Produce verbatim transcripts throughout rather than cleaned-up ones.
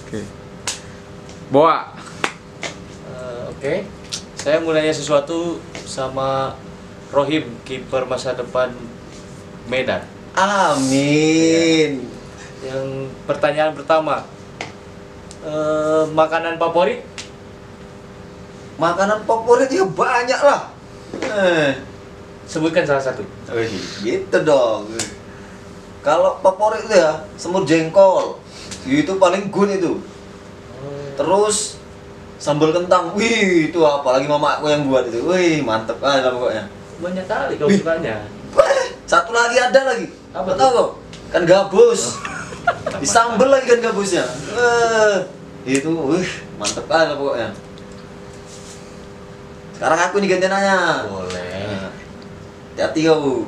Oke. Boa. Uh, Oke, okay. Saya mau nanya sesuatu sama Rohim, kiper masa depan Medan. Amin. Ya. Yang pertanyaan pertama, uh, makanan favorit? Makanan favorit ya banyak lah. Eh, Sebutkan salah satu. wih, gitu dong. Kalau favorit itu ya semur jengkol. Itu paling good itu. Terus sambal kentang. Wih, itu apalagi mama aku yang buat itu. Wih, mantep kali lah pokoknya. Banyak kali kau Wih. sukanya. Wah, satu lagi ada lagi. Apa Tahu kok? Kan gabus. Disambel lagi kan gabusnya. Eh, itu wih, mantep kali lah pokoknya. Sekarang aku nih gantian nanya. Boleh. Nah, hati-hati kau.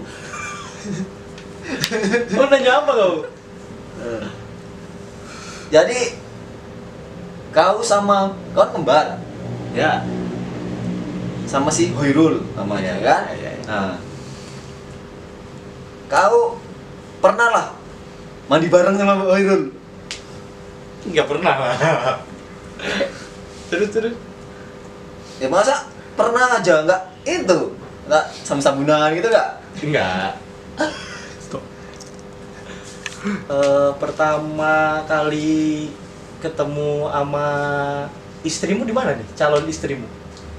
Mau nanya apa kau? Eh. Jadi kau sama kau kembar Ya. sama si Hoirul namanya Iya, kan? iya, iya. Nah, kau pernah lah mandi bareng sama Hoirul? Enggak pernah lah. Terus terus. Ya masa pernah aja nggak itu nggak sam-sabunan gitu nggak? Enggak. Eh, pertama kali ketemu sama istrimu di mana nih? Calon istrimu.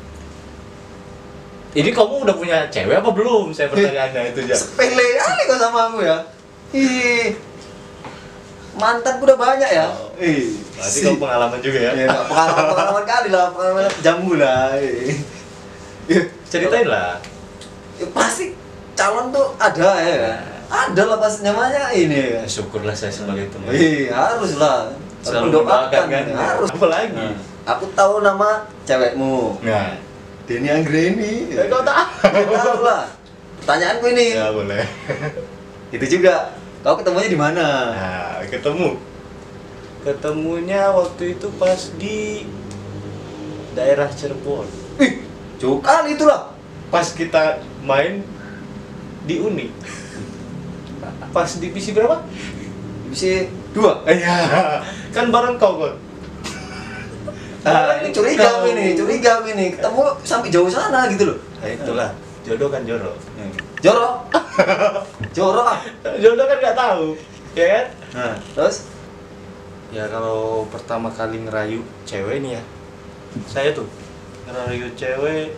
Ini kamu udah punya cewek apa belum? Saya pertanyaannya itu aja. Sepele kali kau sama aku ya. Ih, mantanku udah banyak ya. Oh. Ih, Berarti kamu pengalaman juga ya? ya nggak pengalaman pengalaman kali lah, pengalaman jambu lah. Ih. Ya, Ceritain lah. ya pasti calon tuh ada ya kan? Ada lah pas namanya ini ya. Syukurlah saya sebagai teman. Ih, harus lah. Harus Selalu mendoakan mendoakan kan? harus. Apa lagi? Nah, aku tahu nama cewekmu. Nah, Denny Anggreni. ya, kau tak? Kau tahu lah. Pertanyaanku ini. Ya boleh. Itu juga. Kau ketemunya di mana? Nah, ketemu. Ketemunya waktu itu pas di daerah Cirebon. Ih, jauh kali itu lah. Pas kita main di Uni. Pas divisi berapa? Bisa dua. Iya. Kan bareng kau kan. Nah, ini curiga aku ini, curiga aku ini. Ketemu sampai jauh sana gitu loh. Nah, itulah. Jodoh kan jodoh. Jorok. Jorok ah. Jodoh kan nggak tahu, ya kan? Nah, terus Ya kalau pertama kali ngerayu cewek nih ya, saya tuh ngerayu cewek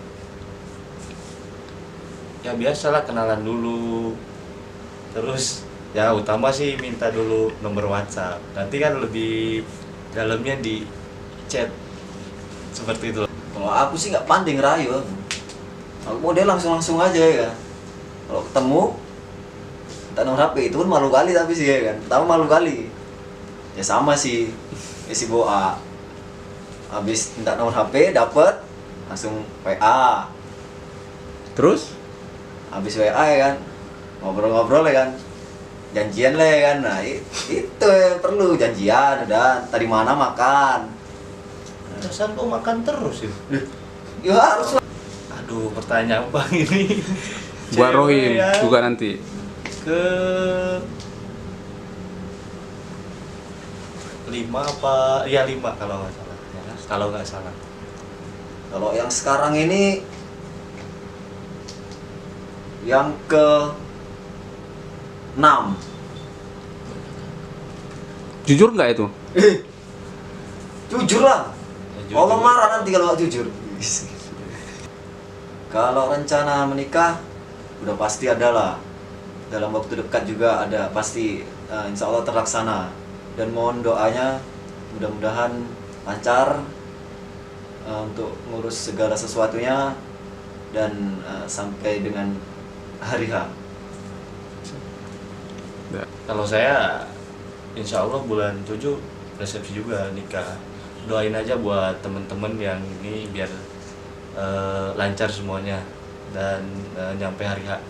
ya biasalah kenalan dulu, terus ya utama sih minta dulu nomor WhatsApp, nanti kan lebih dalamnya di chat seperti itu. kalau aku sih nggak pandai ngerayu. Aku model langsung-langsung aja ya. Kalau ketemu minta nomor H P itu pun malu kali tapi sih ya kan. Tahu malu kali. Ya sama sih. Ya si Boa. Habis minta nomor H P dapet langsung W A. Terus? Habis W A ya kan. Ngobrol-ngobrol ya kan. Janjian lah ya kan. Nah, i- itu yang perlu janjian dan tadi mana makan. Perasaan kau makan terus ya? Ya harus lah. Aduh, pertanyaan bang ini. Buat Cewek Rohim yang juga nanti. ke lima apa ya lima kalau nggak salah ya, kalau nggak salah. Kalau yang sekarang ini yang ke enam. Jujur nggak itu? Eh, jujur lah. Ya, jujur. Allah marah nanti kalau nggak jujur. Kalau rencana menikah udah pasti ada lah. Dalam waktu dekat juga ada pasti, eh, insya Allah terlaksana. Dan mohon doanya mudah-mudahan lancar eh, untuk ngurus segala sesuatunya dan eh, sampai dengan hari H. Kalau saya insya Allah bulan tujuh resepsi juga nikah. Doain aja buat temen-temen yang ini biar eh, lancar semuanya dan eh, nyampe hari H.